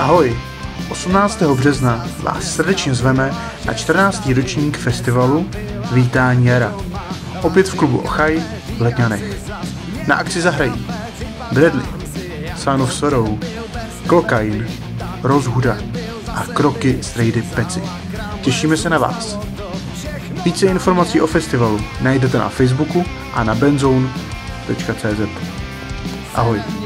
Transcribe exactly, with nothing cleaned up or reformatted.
Ahoj! osmnáctého března vás srdečně zveme na čtrnáctý ročník festivalu Vítání jara. Opět v klubu Ochaj v Letňanech. Na akci zahrají Bradley, Son of Sorrow, Cocaine, Rose Huda a Kroky Strejdy Peci. Těšíme se na vás. Více informací o festivalu najdete na Facebooku a na benzone tečka cé zet. Ahoj.